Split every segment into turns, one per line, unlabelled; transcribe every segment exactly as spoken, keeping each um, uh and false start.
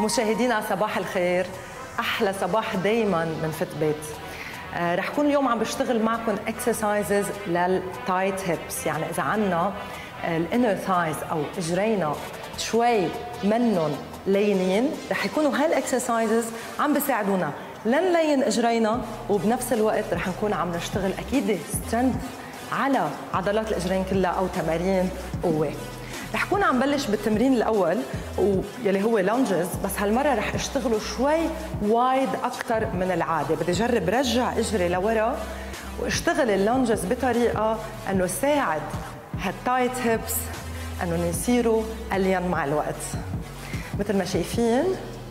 مشاهدينا صباح الخير، احلى صباح دايما من فت بيت. آه رح كون اليوم عم بشتغل معكم اكسرسايزز للتايت هيبس، يعني اذا عندنا الانر ثايز او اجرينا شوي منهم لينين رح يكونوا هالاكسرسايزز عم بيساعدونا لنلين اجرينا، وبنفس الوقت رح نكون عم نشتغل اكيد سترينث على عضلات الاجرين كلها او تمارين قوه. رح كون عم بلش بالتمرين الاول واللي هو لانجز، بس هالمره رح اشتغله شوي وايد اكثر من العاده. بدي اجرب رجع اجري لورا واشتغل اللانجز بطريقه انه ساعد هالتايت هيبس انه يصيروا الين مع الوقت. مثل ما شايفين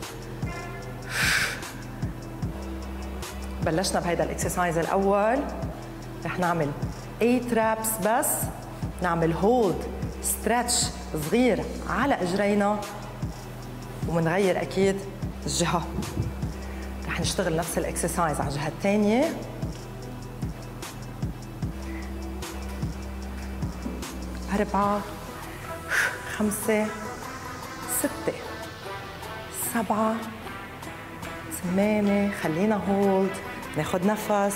بلشنا بهيدا الاكسرسايز الاول، رح نعمل ثمانية رابس بس، نعمل هولد ستريتش صغير على اجرينا ومنغير اكيد الجهه. رح نشتغل نفس الاكسرسايز على الجهه الثانيه. أربعة خمسة ستة سبعة ثمانية، خلينا هولد، ناخد نفس،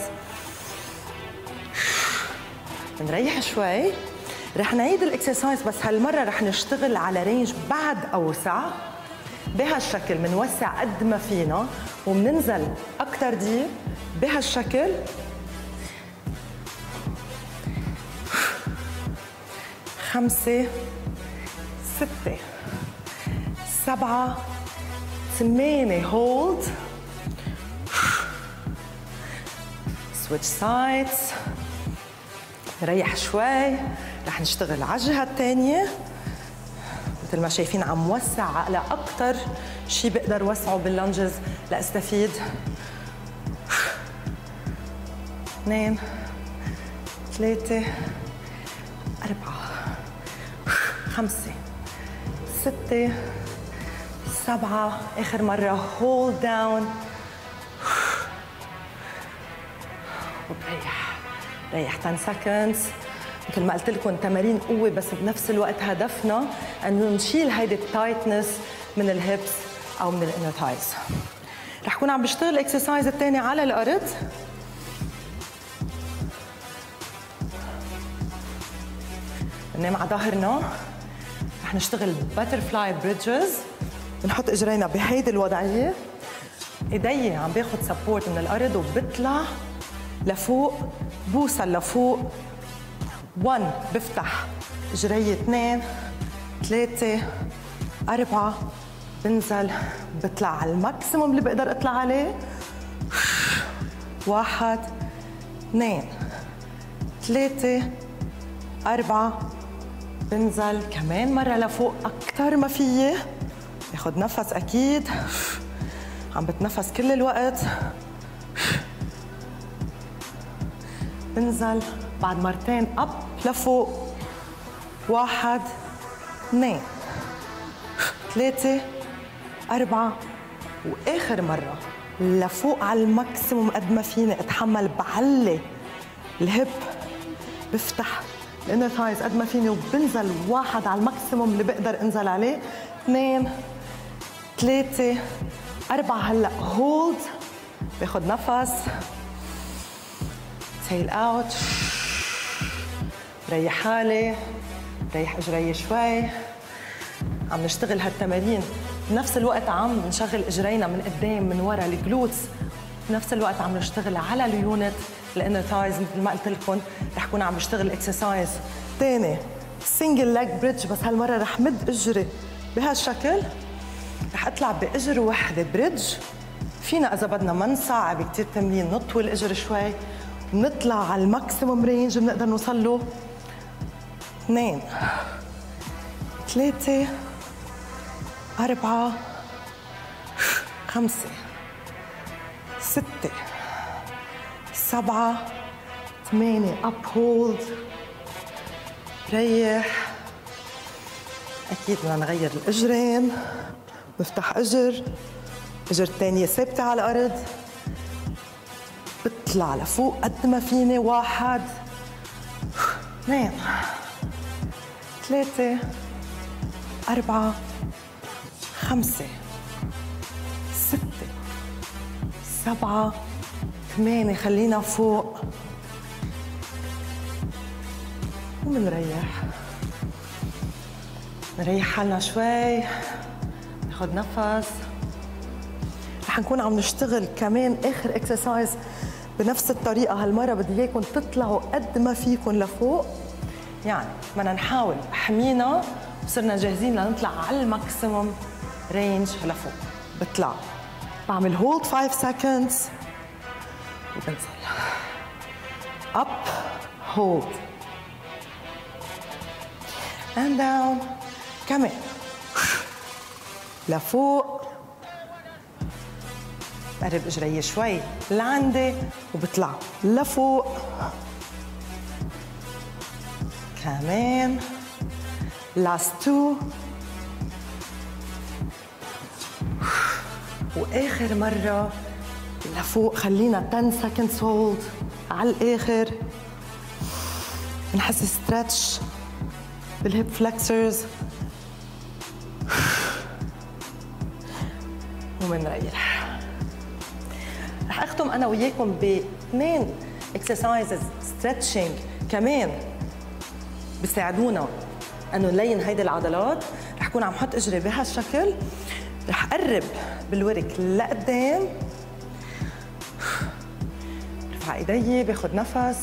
نريح شوي. رح نعيد الاكسرسايز بس هالمره رح نشتغل على رينج بعد اوسع. بهالشكل بنوسع قد ما فينا وبننزل اكثر ديب بهالشكل. خمسة ستة سبعة ثمانية هولد، سويتش سايدز، نريح شوي. رح نشتغل على الجهة الثانية مثل ما شايفين، عم وسع على أكثر شيء بقدر وسعه باللانجز لأستفيد. اثنين ثلاثة أربعة خمسة ستة سبعة، آخر مرة هولد داون وبريح، ريح عشرة سكندز. مثل ما قلت لكم تمارين قوه، بس بنفس الوقت هدفنا انه نشيل هيدي التايتنس من الهيبس او من الانر ثايز. رح كون عم بشتغل الاكسرسايز الثاني على الارض. بننام على ظهرنا، رح نشتغل باترفلاي بريدجز، بنحط اجرينا بهيدي الوضعيه، ايدي عم باخذ سبورت من الارض وبطلع لفوق، بوصل لفوق. واحد بفتح اجري، اثنين ثلاثة أربعة بنزل، بطلع على الماكسيموم اللي بقدر اطلع عليه. واحد اثنين ثلاثة أربعة بنزل كمان مرة لفوق أكثر ما فيي. باخذ نفس أكيد، عم بتنفس كل الوقت. بنزل بعد مرتين اب لفوق. واحد اثنين ثلاثة أربعة، وآخر مرة لفوق على الماكسيموم قد ما فيني أتحمل. بعلي الهب، بفتح الانر ثايز قد ما فيني وبنزل. واحد على الماكسيموم اللي بقدر انزل عليه. اثنين ثلاثة أربعة، هلا هولد، باخد نفس، تيل اوت، بريح حالي، بريح اجري شوي. عم نشتغل هالتمارين بنفس الوقت عم نشغل اجرينا من قدام من ورا الجلوتس، بنفس الوقت عم نشتغل على اليونت الانر ثايز. مثل ما قلت لكم رح كون عم بشتغل اكسرسايز ثاني سنجل ليج بريدج، بس هالمره رح مد اجري بهالشكل، رح اطلع باجر وحده بريدج. فينا اذا بدنا ما نصعب كثير تمرين، نطوي الاجر شوي، نطلع على الماكسيموم رينج بنقدر نوصل له. اثنين ثلاثة أربعة خمسة ستة سبعة ثمانية، أب هولد، ريح. أكيد بدنا نغير الإجرين، بفتح إجر، إجر الثانية ثابتة على الأرض، بطلع لفوق قد ما فيني. واحد اثنين ثلاثة أربعة خمسة ستة سبعة ثمانية، خلينا فوق ومنريح. نريح حالنا شوي، ناخد نفس. رح نكون عم نشتغل كمان آخر اكسرسايز بنفس الطريقة. هالمرة بدي اياكم تطلعوا قد ما فيكم لفوق، يعني بدنا نحاول حمينا وصرنا جاهزين لنطلع على الماكسيموم رينج لفوق. بطلع بعمل هولد خمسة سكندز وبنزل اب هولد and down. كمان لفوق، بقرب اجري شوي لعندي وبطلع لفوق. كمان last two. واخر مره لفوق، خلينا عشرة seconds hold على الاخر. نحس ستريتش بالهيب فلكسرز ومنريح. رح اختم انا وياكم باثنين اكسرسايزز ستريتشنج كمان بيساعدونا انه نلين هيدي العضلات. رح اكون عم حط اجري بهالشكل، رح قرب بالورك لقدام، برفع ايدي، باخذ نفس،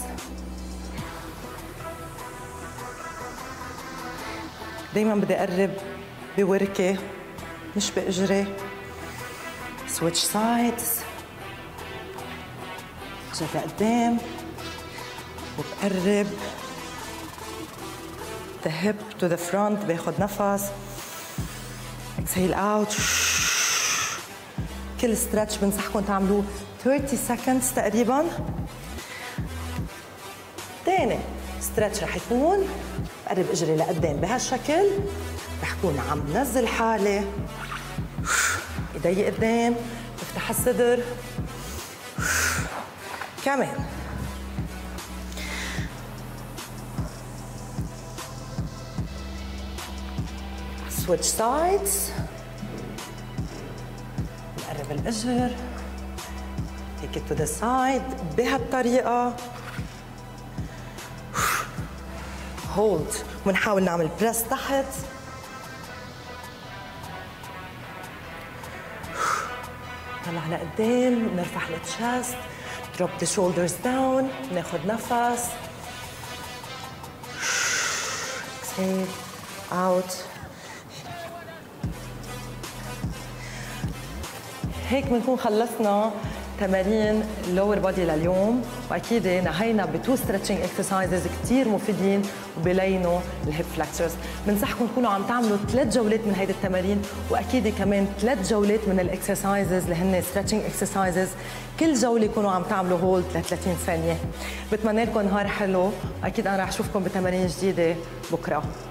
دايما بدي اقرب بوركي مش باجري. سويتش سايدز، اجي لقدام وبقرب the hip to the front، باخذ نفس، exhale out. كل ستريتش بنصحكم تعملوه ثلاثين seconds تقريبا. تاني ستريتش رح يكون بقرب اجري لقدام بهالشكل، رح كون عم نزل حالي، ايدي قدام، بفتح الصدر. كمان switch sides، نقرب الاجر، take it to the side بهالطريقة. hold ونحاول نعمل بريس تحت. نطلع لقدام، نرفع التشست، drop the shoulders down، ناخد نفس، exhale out. هيك بنكون خلصنا تمارين اللور بودي لليوم، واكيد نهينا بتو ستريتشنج اكسرسايزز كثير مفيدين وبيلينوا الهيب فلكسرز. بنصحكم تكونوا عم تعملوا ثلاث جولات من هيدي التمارين، واكيد كمان ثلاث جولات من الاكسرسايزز اللي هن ستريتشنج اكسرسايزز. كل جوله يكونوا عم تعملوا هولد ل ثلاثين ثانيه. بتمنى لكم نهار حلو، واكيد انا رح اشوفكم بتمارين جديده بكره.